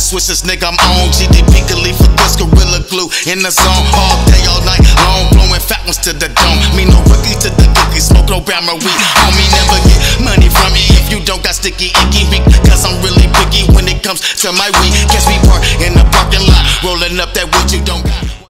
switches, nigga, I'm on GDP, Khalifa, Chris, Gorilla Glue. In the zone, all day, all night long, blowing fat ones to the dome. Me no rookie to the cookie, smoke no Bama weed. Homie, never get money from me if you don't got sticky icky weak. Cause I'm really picky when it comes to my weed. Catch me park in the parking lot, rolling up that wood you don't got.